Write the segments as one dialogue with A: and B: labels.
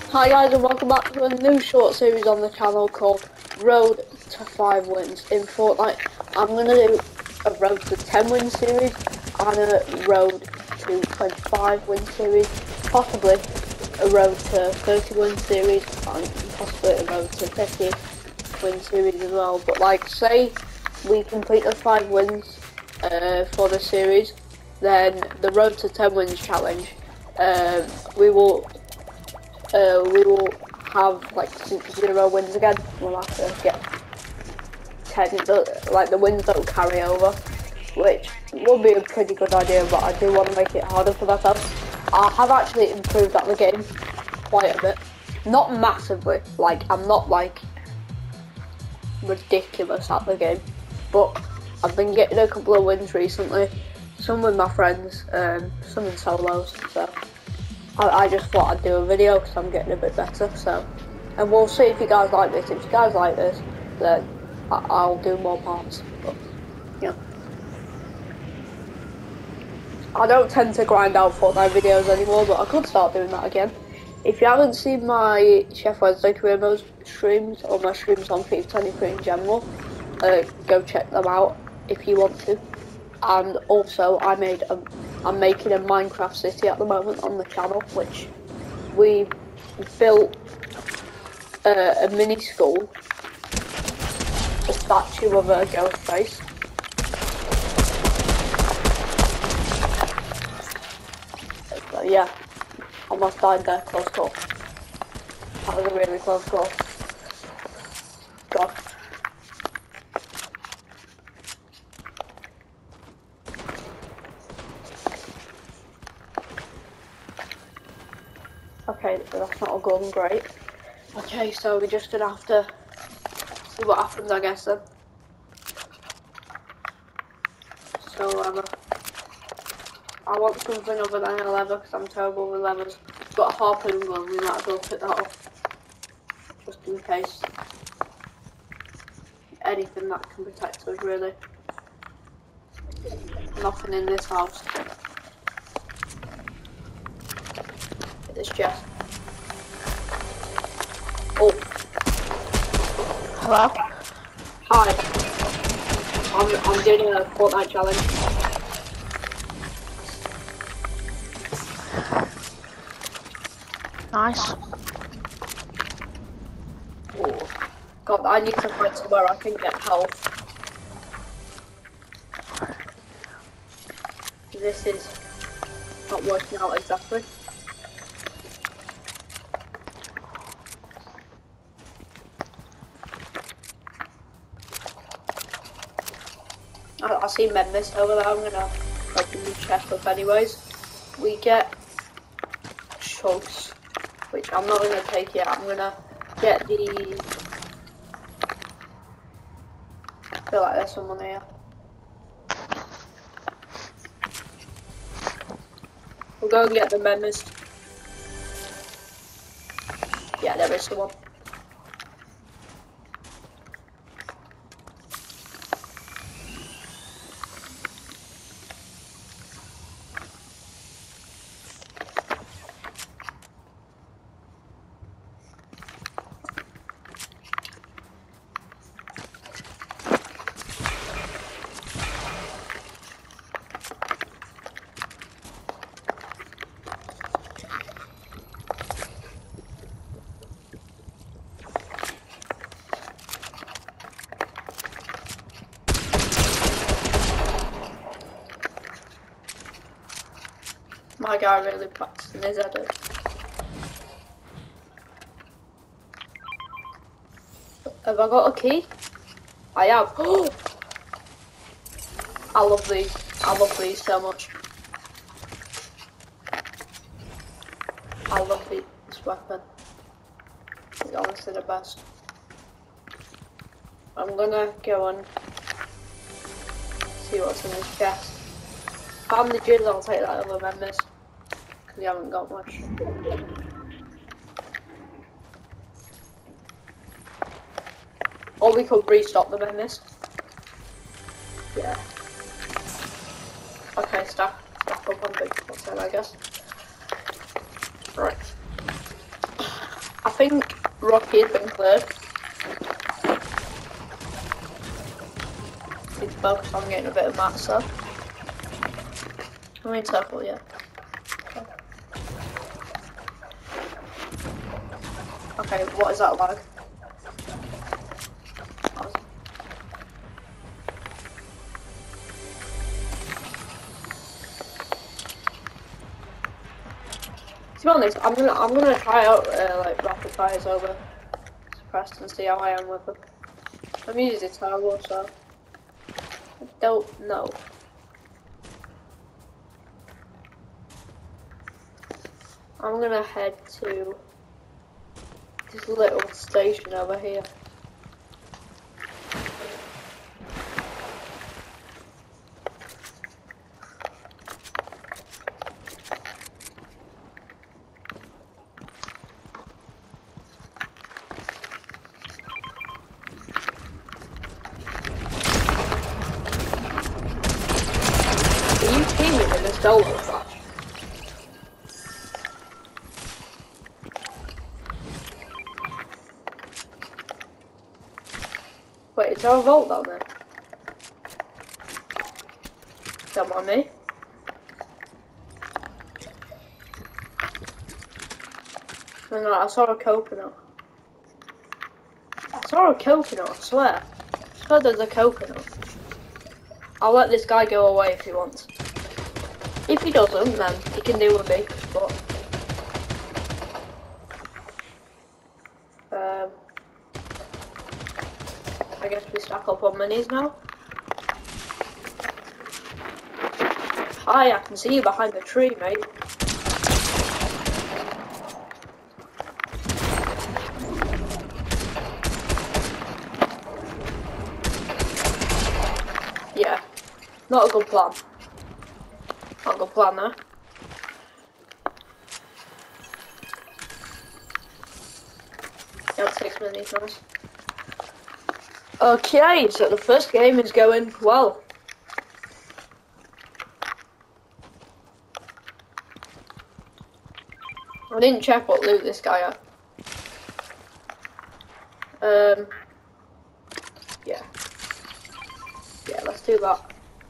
A: Hi guys and welcome back to a new short series on the channel called Road to 5 Wins in Fortnite. I'm going to do a Road to 10 win series and a Road to 25 win series, possibly a Road to 30 win series and possibly a Road to 50 win series as well. But like, say we complete the 5 wins for the series, then the Road to 10 wins challenge, we will have like 0 wins again. We'll have to get 10. Like the wins don't carry over, which would be a pretty good idea, but I do want to make it harder for myself. I have actually improved at the game quite a bit. Not massively, like I'm not like ridiculous at the game, but I've been getting a couple of wins recently, some with my friends, some in solos, so I just thought I'd do a video because I'm getting a bit better, so, and we'll see if you guys like this. If you guys like this, then I'll do more parts, but, you know. I don't tend to grind out Fortnite videos anymore, but I could start doing that again. If you haven't seen my Chef Wednesday career mode streams, or my streams on FIFA 23 in general, go check them out if you want to. And also, I'm making a Minecraft city at the moment on the channel, which we built a mini school, a statue of a ghost face. So yeah, almost died there, close call. That was a really close call. God. Okay, that's not a golden great. Okay, so we're just gonna have to see what happens, I guess then. So I want something other than a lever because I'm terrible with levers. Got a harpoon gun, we might as well pick that up. Just in case. Anything that can protect us, really. Nothing in this house. Hit this chest. Oh.
B: Hello?
A: Hi. I'm doing a Fortnite challenge.
B: Nice.
A: Oh. God, I need to find somewhere I can get health. This is not working out exactly. I see med mist over there. I'm gonna open the chest up anyways. We get chunks, which I'm not gonna take yet. I'm gonna get the. I feel like there's someone here. We'll go and get the med mist. Yeah, there is someone. My guy really practicing his edit. Have I got a key? I have. I love these. I love these so much. I love this weapon. It's honestly the best. I'm gonna go and see what's in this chest. Bandages, I'll take that over members. Because we haven't got much. Or we could restock them in this. Yeah. Okay, stack up on big spots then, I guess. Right. think Rocky has been cleared. He's focused on getting a bit of mats up. I mean, circle, yeah. Okay, what is that lag? To be honest, I'm gonna try out like rapid fires over suppressed and see how I am with them. I'm usually terrible, so I don't know. I'm gonna head to this little station over here. Are you teaming in a solo clash? Wait, is there a vault down there? Is that on me? No, I saw a coconut. I saw a coconut, I swear. I swear there's a coconut. I'll let this guy go away if he wants. If he doesn't, then he can deal with me, but... I guess we stack up on minis now. Hi, I can see you behind the tree, mate. Yeah, not a good plan. Not a good plan there. Yeah, 6 minis, nice. Okay, so the first game is going well. I didn't check what loot this guy had. Yeah. Yeah, let's do that.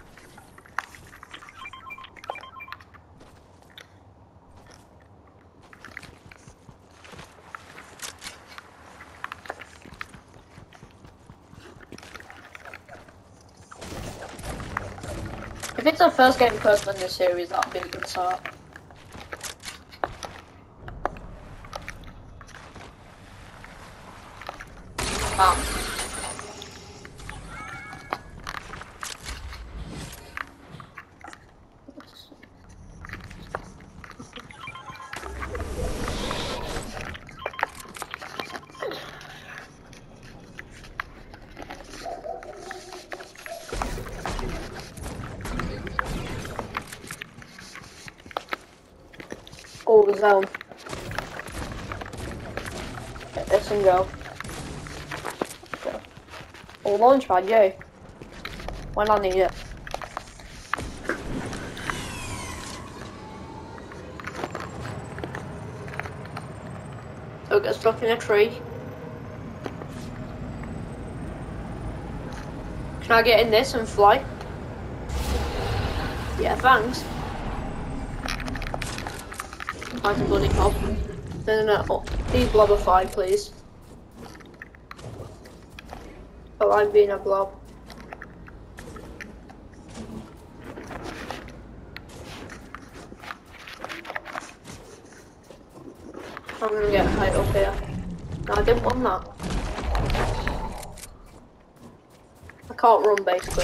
A: If it's the first game person in this series, that'd be a good start. Bam. Oh, the zone. Get this and go. Go. Oh, launch pad, yay. When I need it. So get stuck in a tree. Can I get in this and fly? Yeah, thanks. Find a bloody mob. No. Oh, please blob a 5, please. Oh, I'm being a blob. I'm gonna get height up here. No, I didn't want that. I can't run basically.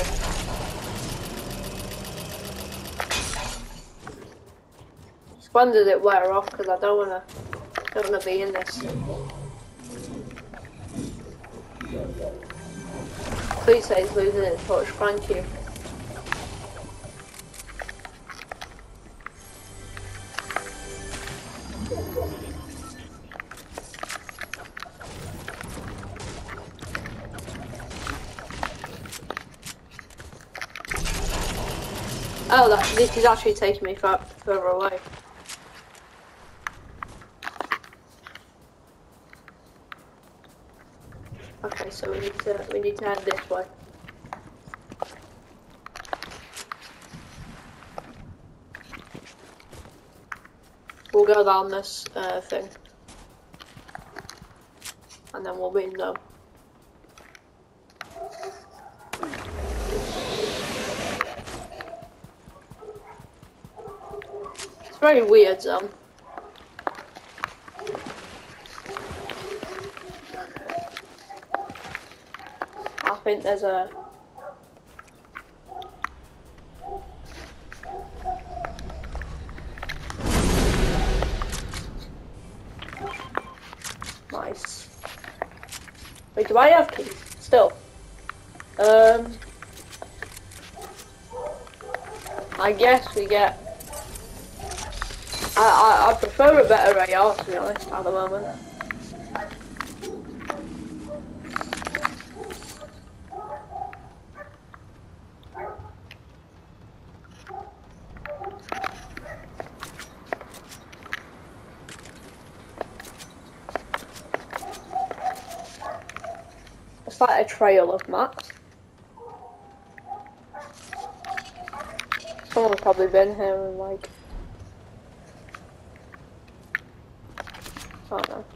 A: When does it wear off? Because I don't wanna be in this. Please say it's losing its touch. Thank you. Oh, this is actually taking me further away. Okay, so we need to head this way. We'll go down this thing, and then we'll be no. It's very weird, zone. I think there's a. Nice. Wait, do I have keys? Still. I guess we get. I prefer a better AR, to be honest, at the moment. It's like a trail of maps. Someone's probably been here and like. I don't know.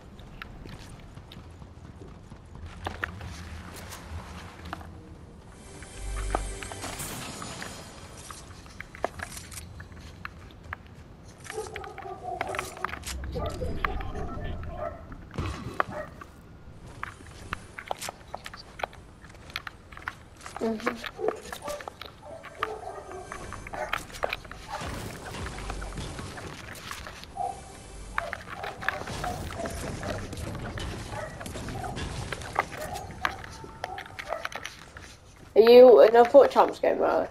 A: Are you in a Foot Champs game, right?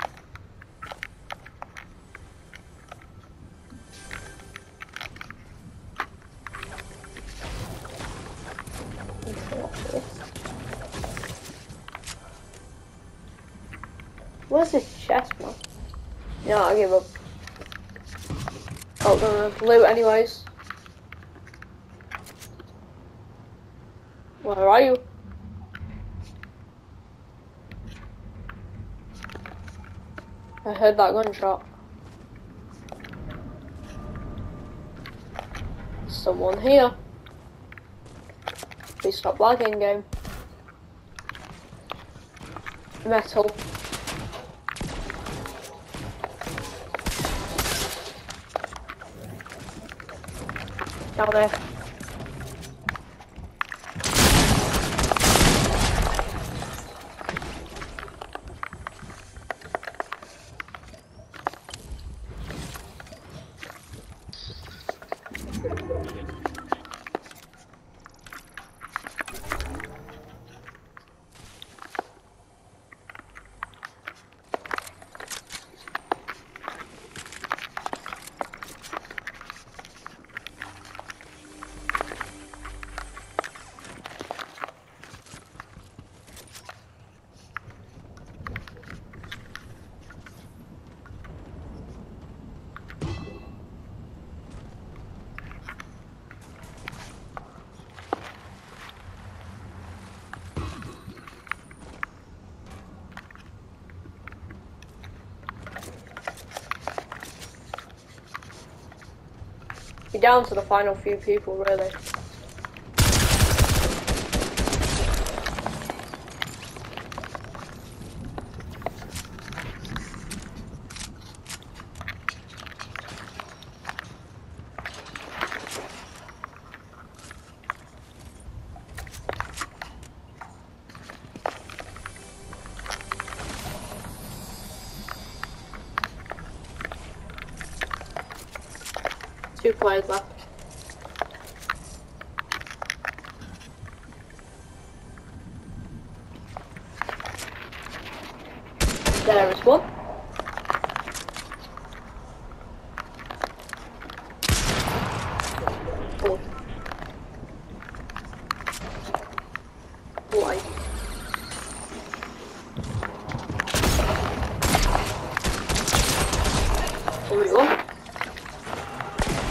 A: Where's this chest, man? Yeah, I give up. Oh, no, loot anyways. Where are you? I heard that gunshot. Someone here. Please stop lagging, game. Metal. Down there. You're down to the final few people, really. Two players left. There is one. Oh. Why? There we go.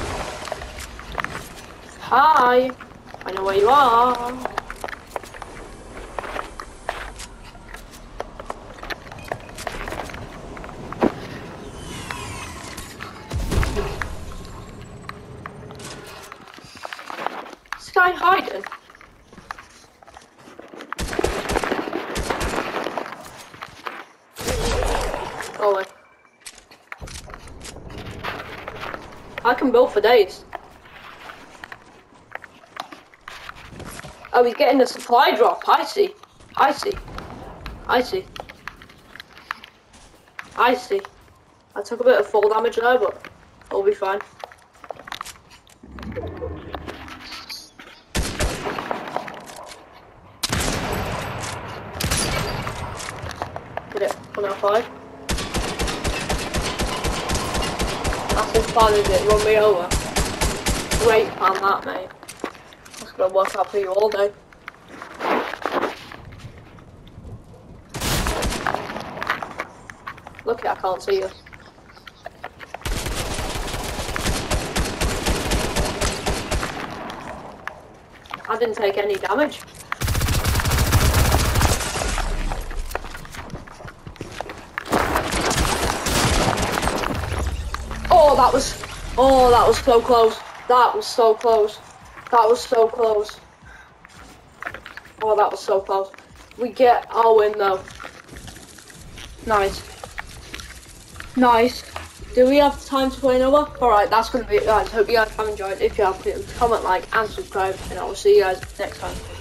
A: Hi. I know where you are. guy hiding? Oh wait. I can build for days. Oh, he's getting the supply drop. I see. I see. I see. I see. I took a bit of fall damage there, but it'll be fine. Did it? 105. That's as far as it run me over. Great plan that, mate. That's gonna work out for you all day. Lucky I can't see you. I didn't take any damage. Oh, that was so close. That was so close. That was so close. Oh, that was so close. We get our win though. Nice. Nice. Do we have time to play another? Alright, that's gonna be it, guys. Hope you guys have enjoyed. If you have, please comment, like, and subscribe, and I will see you guys next time.